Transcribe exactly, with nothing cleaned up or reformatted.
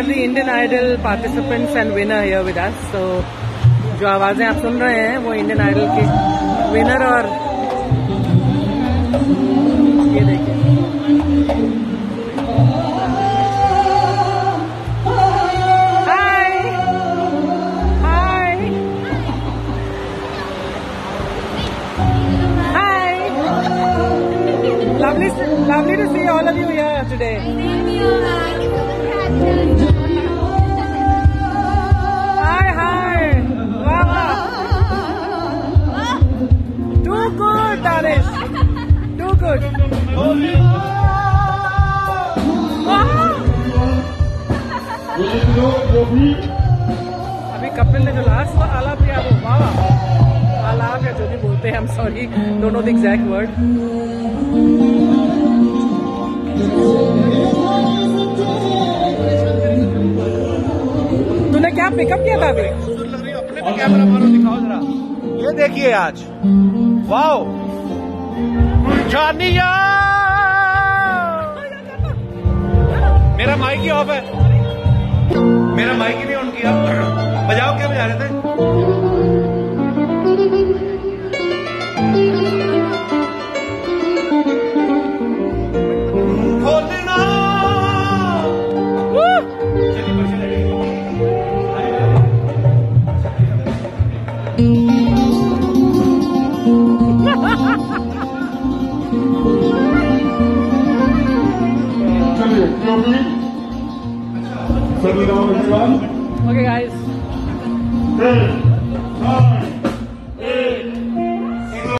are the Indian Idol participants and winner here with us. So जो आवाजें आप सुन रहे हैं वो इंडियन आइडल के विनर और ये देखिए Lovely, lovely to see all of you here today. Hi, hi. Wow. Too good, Danish. Too good. अभी कपिल ने जो लास्ट आलाप किया वो वाह आलाप या जो भी बोलते हैं, I'm sorry, don't know the exact word. तूने क्या पिकअप किया था अभी? अपने पे कैमरा मारो, दिखाओ जरा। ये देखिए आज, वाओ, जानिया। मेरा माइक ही ऑफ है, मेरा माइक ही नहीं ऑन किया। बजाओ, क्या बजा रहे थे? Okay, guys.